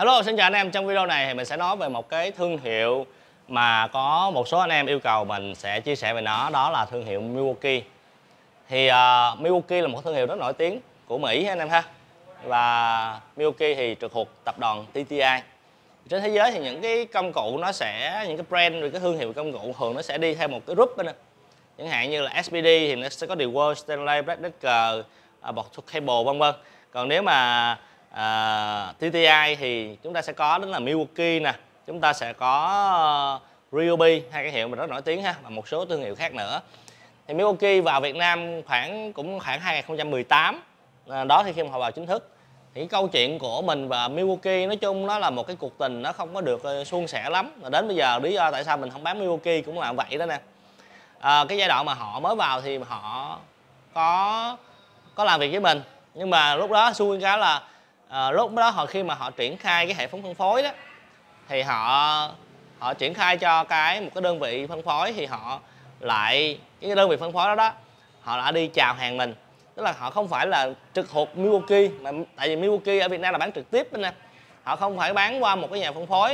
Hello, xin chào anh em. Trong video này thì mình sẽ nói về một cái thương hiệu mà có một số anh em yêu cầu mình sẽ chia sẻ về nó, đó là thương hiệu Milwaukee. Thì Milwaukee là một thương hiệu rất nổi tiếng của Mỹ anh em ha. Và Milwaukee thì trực thuộc tập đoàn TTI. Trên thế giới thì những cái công cụ nó sẽ, những cái brand, rồi cái thương hiệu công cụ thường nó sẽ đi theo một cái group đó. Chẳng hạn như là SPD thì nó sẽ có DeWalt, Stanley, Black Decker, Boston Cable vân vân. Còn nếu mà TTI thì chúng ta sẽ có đó là Milwaukee nè, chúng ta sẽ có Ryobi, hai cái hiệu mà rất nổi tiếng ha, và một số thương hiệu khác nữa. Thì Milwaukee vào Việt Nam khoảng 2018 đó, thì khi mà họ vào chính thức. Thì cái câu chuyện của mình và Milwaukee nói chung nó là một cái cuộc tình nó không có được suôn sẻ lắm. Và đến bây giờ lý do tại sao mình không bán Milwaukee cũng là vậy đó nè. Cái giai đoạn mà họ mới vào thì họ có làm việc với mình, nhưng mà lúc đó xui cái là lúc đó khi mà họ triển khai cái hệ thống phân phối đó, thì họ triển khai cho một cái đơn vị phân phối, thì họ lại cái đơn vị phân phối đó họ đã đi chào hàng mình, tức là họ không phải là trực thuộc Milwaukee, mà tại vì Milwaukee ở Việt Nam là bán trực tiếp nè, họ không phải bán qua một cái nhà phân phối.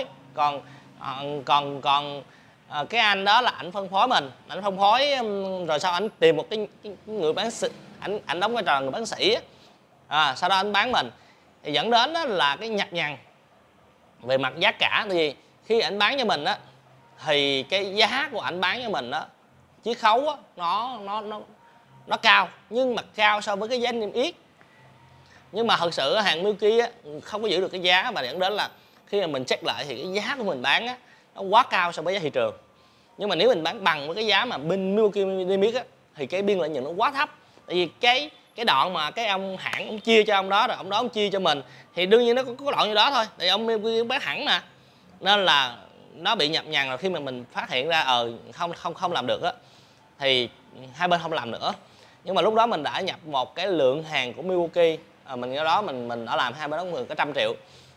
Còn cái anh đó là ảnh phân phối mình, ảnh phân phối rồi sau ảnh tìm một cái người bán sĩ, ảnh đóng vai trò người bán sĩ sau đó ảnh bán mình, thì dẫn đến đó là cái nhặt nhằn về mặt giá cả. Tại vì khi ảnh bán cho mình á, thì cái giá của ảnh bán cho mình đó, chiết khấu á, nó cao, nhưng mà cao so với cái giá niêm yết. Nhưng mà thật sự hàng Milwaukee á không có giữ được cái giá, mà dẫn đến là khi mà mình check lại thì cái giá của mình bán á nó quá cao so với giá thị trường. Nhưng mà nếu mình bán bằng với cái giá mà bên Milwaukee niêm yết á, thì cái biên lợi nhuận nó quá thấp. Tại vì cái đoạn mà cái ông hãng ông chia cho ông đó, rồi ông đó ông chia cho mình, thì đương nhiên nó có đoạn như đó thôi, tại ông Milwaukee bán hẳn mà, nên là nó bị nhập nhằn. Rồi khi mà mình phát hiện ra không làm được á, thì hai bên không làm nữa. Nhưng mà lúc đó mình đã nhập một cái lượng hàng của Milwaukee, mình do đó mình đã làm hai bên đó có 100 triệu,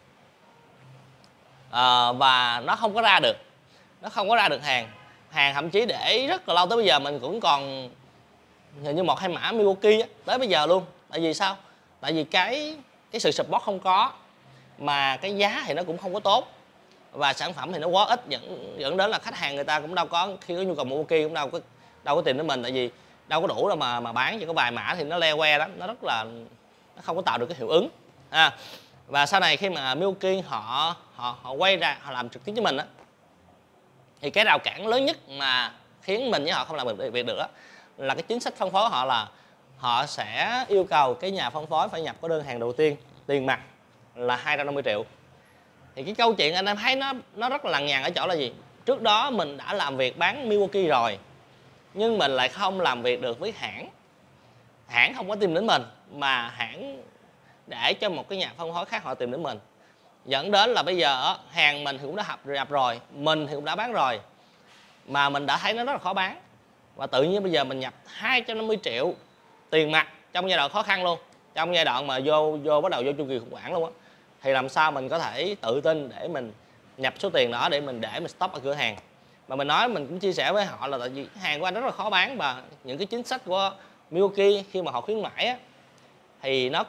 và nó không có ra được hàng thậm chí để rất là lâu, tới bây giờ mình cũng còn hình như 1-2 mã Milwaukee á, tới bây giờ luôn. Tại vì sao? Tại vì cái sự support không có, mà cái giá thì nó cũng không có tốt, và sản phẩm thì nó quá ít, dẫn đến là khách hàng người ta cũng đâu có, khi có nhu cầu Milwaukee cũng đâu có tìm đến mình, tại vì đâu có đủ đâu mà bán, chỉ có vài mã thì nó le que lắm, nó không có tạo được cái hiệu ứng. Và sau này khi mà Milwaukee họ quay ra họ làm trực tiếp với mình á, thì cái rào cản lớn nhất mà khiến mình với họ không làm việc được á, là cái chính sách phân phối của họ, là họ sẽ yêu cầu cái nhà phân phối phải nhập cái đơn hàng đầu tiên tiền mặt là 250 triệu. Thì cái câu chuyện anh em thấy nó rất là lằng nhằng ở chỗ là gì? Trước đó mình đã làm việc bán Milwaukee rồi, nhưng mình lại không làm việc được với hãng không có tìm đến mình, mà hãng để cho một cái nhà phân phối khác họ tìm đến mình, dẫn đến là bây giờ hàng mình thì cũng đã nhập rồi, mình thì cũng đã bán rồi, mà mình đã thấy nó rất là khó bán. Và tự nhiên bây giờ mình nhập 250 triệu tiền mặt trong giai đoạn khó khăn luôn, trong giai đoạn mà bắt đầu vô chu kỳ khủng hoảng luôn á, thì làm sao mình có thể tự tin để mình nhập số tiền đó để mình stop ở cửa hàng. Mà mình cũng chia sẻ với họ là tại vì hàng của anh rất là khó bán, và những cái chính sách của Milwaukee khi mà họ khuyến mãi á, thì nó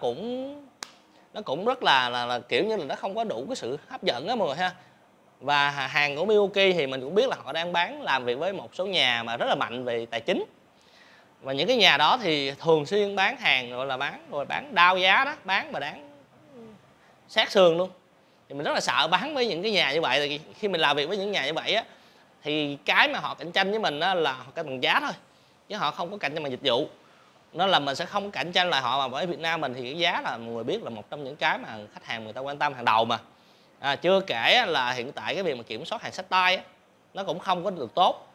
cũng rất là kiểu như là nó không có đủ cái sự hấp dẫn á mọi người ha. Và hàng của Milwaukee thì mình cũng biết là họ đang làm việc với một số nhà mà rất là mạnh về tài chính, và những cái nhà đó thì thường xuyên bán hàng rồi bán đao giá đó, bán sát sườn luôn. Thì mình rất là sợ bán với những cái nhà như vậy, tại vì khi mình làm việc với những nhà như vậy á, thì cái mà họ cạnh tranh với mình á là họ cạnh bằng giá thôi, chứ họ không có cạnh tranh bằng dịch vụ, nên là mình sẽ không cạnh tranh lại họ. Mà với Việt Nam mình thì cái giá là mọi người biết là một trong những cái mà khách hàng người ta quan tâm hàng đầu mà. Chưa kể là hiện tại cái việc mà kiểm soát hàng xách tay á, nó cũng không có được tốt.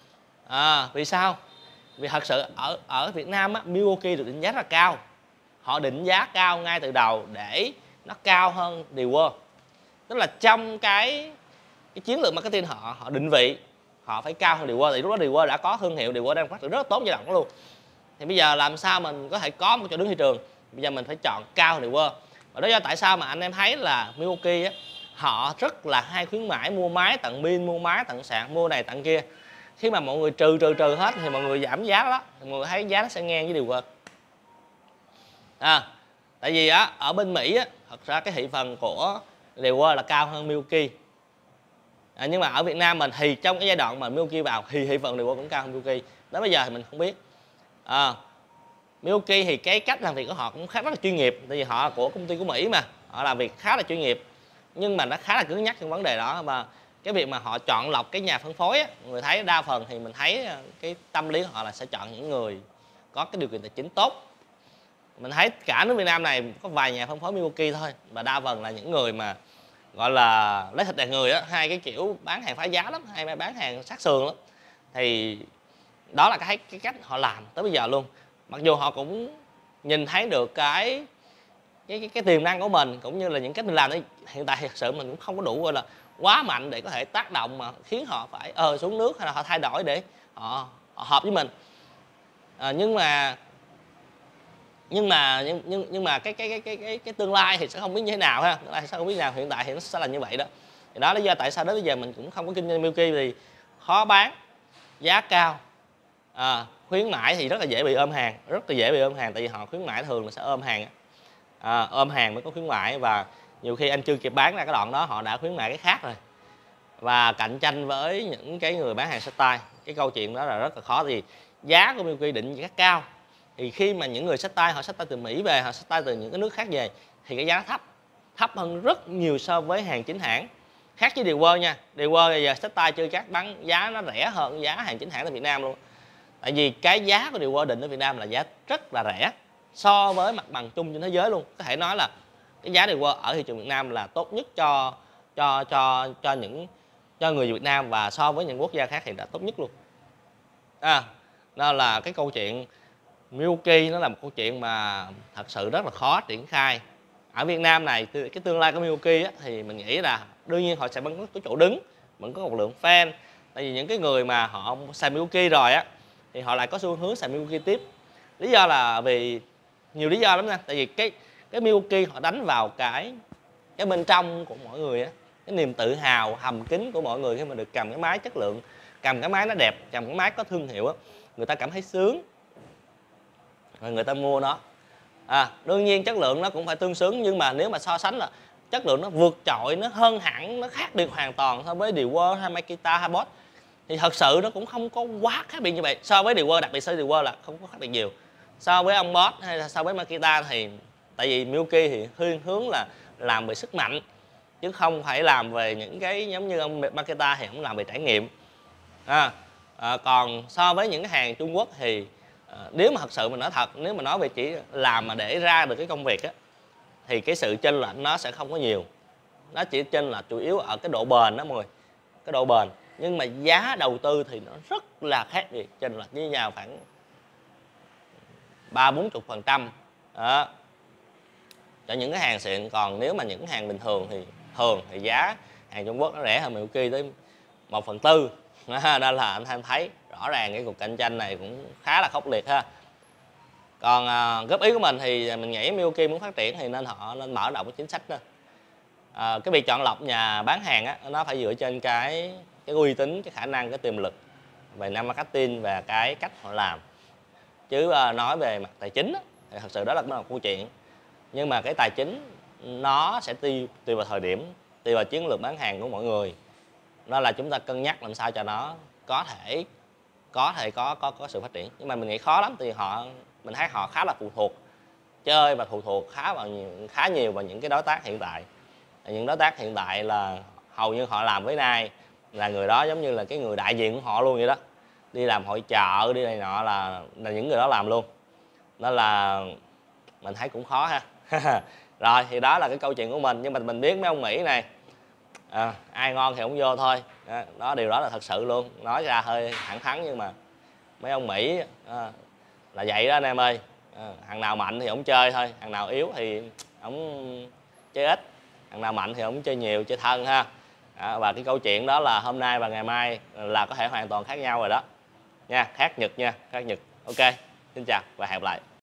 Vì sao? Vì thật sự ở Việt Nam á, Milwaukee được định giá rất là cao. Họ định giá cao ngay từ đầu để nó cao hơn DeWalt. Tức là trong cái chiến lược marketing họ định vị họ phải cao hơn DeWalt. Thì lúc đó DeWalt đã có thương hiệu, DeWalt đang phát triển rất là tốt giai đoạn đó luôn. Thì bây giờ làm sao mình có thể có một chỗ đứng thị trường? Bây giờ mình phải chọn cao hơn DeWalt. Và đó do tại sao mà anh em thấy là Milwaukee á, họ rất là hay khuyến mãi, mua máy tặng pin, mua máy tặng sạc, mua này tặng kia. Khi mà mọi người trừ hết thì mọi người giảm giá đó, thì mọi người thấy giá nó sẽ ngang với DeWalt. Tại vì ở bên Mỹ á, thật ra cái thị phần của Reward là cao hơn Milwaukee. Nhưng mà ở Việt Nam mình thì trong cái giai đoạn mà Milwaukee vào thì thị phần reward cũng cao hơn Milwaukee. Đến bây giờ thì mình không biết. Milwaukee thì cái cách làm việc của họ cũng rất là chuyên nghiệp, tại vì họ của công ty của Mỹ mà, họ làm việc khá là chuyên nghiệp, nhưng mà nó khá là cứng nhắc trong vấn đề đó. Và cái việc mà họ chọn lọc cái nhà phân phối á, người thấy đa phần thì mình thấy cái tâm lý của họ là sẽ chọn những người có cái điều kiện tài chính tốt. Mình thấy cả nước Việt Nam này có vài nhà phân phối Milwaukee thôi, và đa phần là những người mà gọi là lấy thịt đàn người á, hai cái kiểu bán hàng phá giá lắm, hay bán hàng sát sườn lắm. Thì đó là cái cách họ làm tới bây giờ luôn. Mặc dù họ cũng nhìn thấy được cái tiềm năng của mình, cũng như là những cách mình làm, hiện tại thật sự mình cũng không có đủ gọi là quá mạnh để có thể tác động mà khiến họ phải xuống nước, hay là họ thay đổi để họ hợp với mình. Nhưng mà cái tương lai thì sẽ không biết như thế nào ha, tương lai sẽ không biết nào, hiện tại thì nó sẽ là như vậy đó. Thì đó là lý do tại sao đến bây giờ mình cũng không có kinh doanh Milwaukee, vì khó bán, giá cao, khuyến mãi thì rất là dễ bị ôm hàng, tại vì họ khuyến mãi thường là sẽ ôm hàng, ôm hàng mới có khuyến mãi, và nhiều khi anh chưa kịp bán ra cái đoạn đó họ đã khuyến mãi cái khác rồi, và cạnh tranh với những cái người bán hàng sách tay. Cái câu chuyện đó là rất là khó, thì giá của Milwaukee định giá cao, thì khi mà những người sách tay, họ sách tay từ Mỹ về, họ sách tay từ những cái nước khác về, thì cái giá thấp hơn rất nhiều so với hàng chính hãng. Khác với Dewar nha, Dewar giờ sách tay chưa chắc bán giá nó rẻ hơn giá hàng chính hãng tại Việt Nam luôn. Tại vì cái giá của Dewar định ở Việt Nam là giá rất là rẻ so với mặt bằng chung trên thế giới luôn. Có thể nói là cái giá Dewar ở thị trường Việt Nam là tốt nhất cho người Việt Nam, và so với những quốc gia khác thì đã tốt nhất luôn. Đó là cái câu chuyện Milwaukee, nó là một câu chuyện mà thật sự rất là khó triển khai ở Việt Nam này. Cái tương lai của Milwaukee thì mình nghĩ là đương nhiên họ sẽ vẫn có cái chỗ đứng, vẫn có một lượng fan, tại vì những cái người mà họ xài Milwaukee rồi á thì họ lại có xu hướng xài Milwaukee tiếp. Lý do là vì nhiều lý do lắm nha, tại vì cái Milwaukee họ đánh vào cái bên trong của mỗi người á, cái niềm tự hào hầm kín của mọi người khi mà được cầm cái máy chất lượng, cầm cái máy nó đẹp, cầm cái máy có thương hiệu á, người ta cảm thấy sướng rồi người ta mua nó. Đương nhiên chất lượng nó cũng phải tương xứng, nhưng mà nếu mà so sánh là chất lượng nó vượt trội, nó hơn hẳn, nó khác biệt hoàn toàn so với Dewar hay Makita hay Bosch, thì thật sự nó cũng không có quá khác biệt như vậy. So với Dewar, đặc biệt so với Dewar là không có khác biệt nhiều. So với ông Bosch hay là so với Makita thì tại vì Milwaukee thì hướng là làm về sức mạnh, chứ không phải làm về những cái giống như ông Makita thì không làm về trải nghiệm. Còn so với những cái hàng Trung Quốc thì nếu mà thật sự mình nói thật, nếu mà nói về chỉ làm mà để ra được cái công việc á, thì cái sự chênh lệch nó sẽ không có nhiều, nó chỉ chênh lệch chủ yếu ở cái độ bền đó mọi người, cái độ bền. Nhưng mà giá đầu tư thì nó rất là khác biệt, chênh lệch với nhau khoảng 30-40% cho những cái hàng xịn. Còn nếu mà những hàng bình thường thì giá hàng Trung Quốc nó rẻ hơn Milwaukee tới 1/4. Đó là anh thấy rõ ràng cái cuộc cạnh tranh này cũng khá là khốc liệt ha. Còn góp ý của mình thì mình nghĩ Milwaukee muốn phát triển thì họ nên mở rộng cái chính sách đó. Cái việc chọn lọc nhà bán hàng á, nó phải dựa trên cái uy tín, cái khả năng, cái tiềm lực về nam marketing và cái cách họ làm. Chứ nói về mặt tài chính á, thì thật sự đó là một câu chuyện. Nhưng mà cái tài chính nó sẽ tùy vào thời điểm, tùy vào chiến lược bán hàng của mọi người. Đó là chúng ta cân nhắc làm sao cho nó có thể có sự phát triển. Nhưng mà mình nghĩ khó lắm, thì mình thấy họ khá là phụ thuộc, chơi và phụ thuộc khá nhiều vào những cái đối tác hiện tại. Những đối tác hiện tại là hầu như họ làm với ai là người đó giống như là cái người đại diện của họ luôn vậy đó. Đi làm hội chợ, đi này nọ là những người đó làm luôn. Đó là mình thấy cũng khó ha. Rồi thì đó là cái câu chuyện của mình. Nhưng mà mình biết mấy ông Mỹ này, ai ngon thì không vô thôi. Điều đó là thật sự luôn, nói ra hơi thẳng thắn, nhưng mà mấy ông Mỹ là vậy đó anh em ơi. Thằng nào mạnh thì ổng chơi thôi, thằng nào yếu thì ổng chơi ít, thằng nào mạnh thì ổng chơi nhiều, chơi thân ha. Và cái câu chuyện đó là hôm nay và ngày mai là có thể hoàn toàn khác nhau rồi đó nha, khác Nhật nha, khác Nhật. Ok, xin chào và hẹn gặp lại.